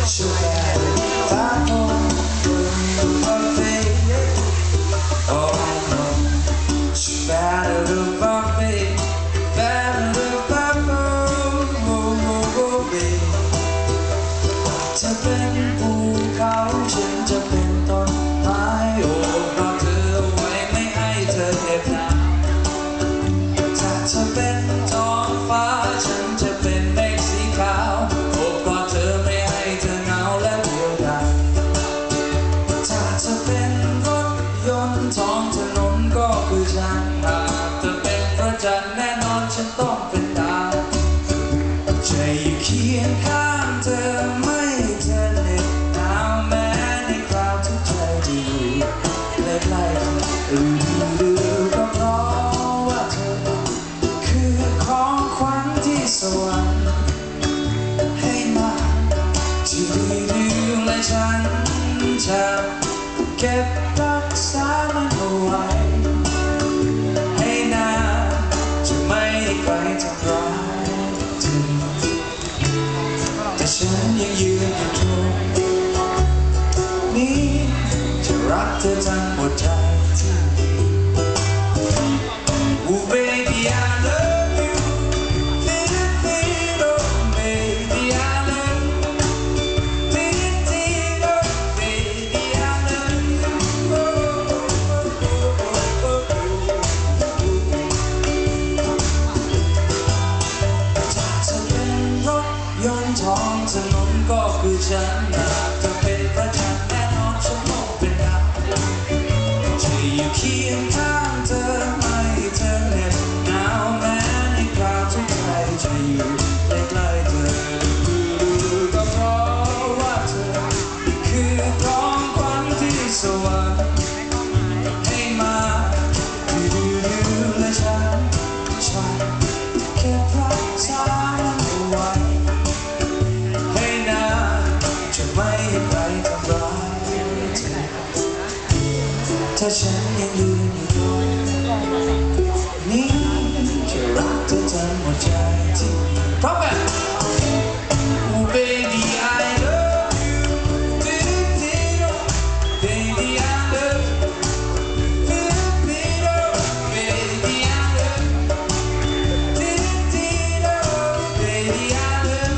จะเป็นภูเขาฉันจะเป็นต้นไม้โอ้รอเธอไว้ไม่ให้เธอเหน็บหนาวถ้าจะเป็นท้องฟ้าฉันจะเป็นเมฆสีขาวโอ้รอเธอไม่ให้เธอเหงาและเดียวดายถ้าจะเป็นรถยนต์ท้องถนนก็คือฉันหากเธอเป็นพระจันทร์แน่นอนฉันต้องเป็นดาวจะอยู่เคียงข้างเธอไม่เธอเหน็บหนาวแม้ในคราวที่ใจจะอยู่ใกล้ๆดูก็เพราะว่าเธอคือของขวัญที่สวรรค์ให้มาที่ดูและฉันจะเก็บรักษามันเอาไว้ให้นานจะไม่ให้ใครทำร้ายเธอแต่ฉันยังยืนอยู่ตรงนี้จะรักเธอทั้งหมดใจOh baby I love you Filipino baby I love Filipino baby I love youถ้าจะเป็นรถยนต์ท้องถนนก็คือฉันหากเธอเป็นพระจันทร์แน่นอนฉันต้องเป็นดาวจะอยู่เคียงข้างเธอไม่เธอเหน็บหนาวแม้ในคราวที่ใครจะอยู่ใกล้ๆเธอก็เพราะว่าเธอคือของขวัญที่สวรรค์ให้มาดูและฉันเก็บรักษามันเอาไว้ให้นานจะไม่ให้ใครทำร้ายเธอถ้าฉันยังยืนอยู่ตรงนี้จะรักเธอทั้งหมดใจที่พร้อมกัน Oh baby I love you Filipino baby I love Filipino baby I love Filipino baby I love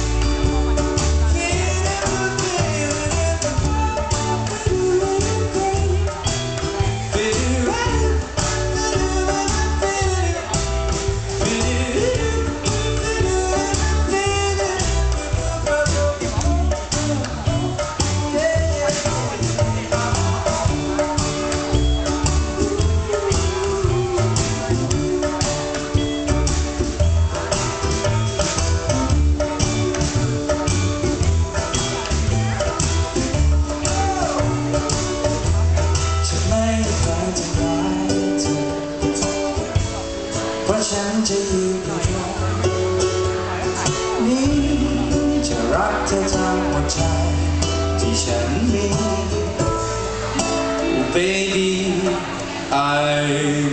เพราะฉันจะยืนอยู่ตรงนี้จะรักเธอทั้งหมดใจที่ฉันมี Oh baby I